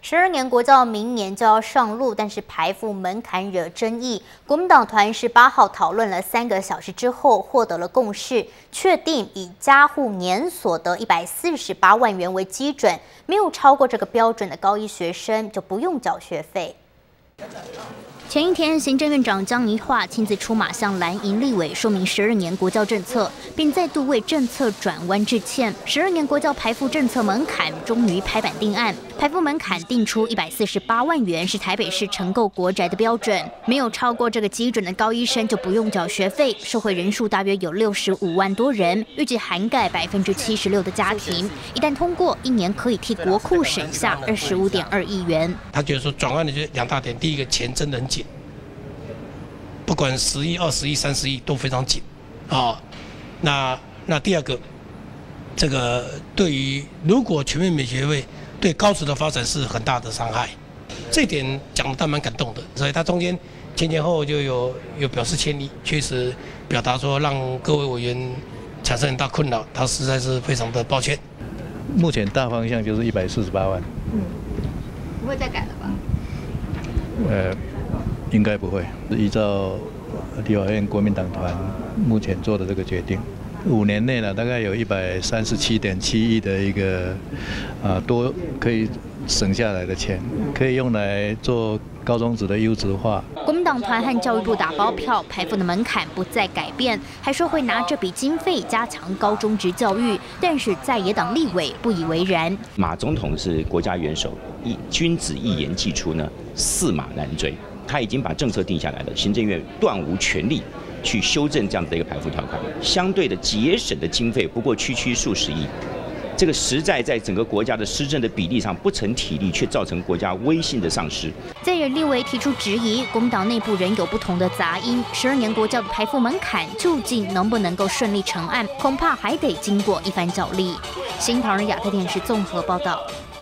12年国教明年就要上路，但是排富门槛惹争议。国民党团18号讨论了3个小时之后，获得了共识，确定以家户年所得148万元为基准，没有超过这个标准的高一学生就不用缴学费。前一天，行政院长江宜桦亲自出马向蓝营立委说明12年国教政策，并再度为政策转弯致歉。12年国教排富政策门槛终于拍板定案，排富门槛定出148万元是台北市承购国宅的标准，没有超过这个基准的高一生就不用缴学费，受惠人数大约有65万多人，预计涵盖76%的家庭。一旦通过，1年可以替国库省下25.2亿元。 他觉得说转弯的就是2大点，第一个钱真的很紧。不管10亿、20亿、30亿都非常紧，那第二个，这个对于如果全面免学费，对高职的发展是很大的伤害，这点讲得他蛮感动的，所以他中间前后就有表示歉意，确实表达说让各位委员产生很大困扰，他实在是非常的抱歉。 目前大方向就是148万， 不会再改了吧？ 应该不会，依照立法院国民党团目前做的这个决定，5年内呢，大概有137.7亿的一个多可以省下来的钱，可以用来做高中职的优质化。 国民党团和教育部打包票，排富的门槛不再改变，还说会拿这笔经费加强高中职教育，但是在野党立委不以为然。 马总统是国家元首，君子一言既出呢，驷马难追。他已经把政策定下来了，行政院断无权力去修正这样的一个排富条款，相对的节省的经费不过区数十亿，这个实在在整个国家的施政的比例上不成体力，却造成国家威信的丧失。 在野立委提出质疑，国民党内部仍有不同的杂音。12年国教的排富门槛究竟能不能够顺利成案，恐怕还得经过一番角力。新唐人亚太电视综合报道。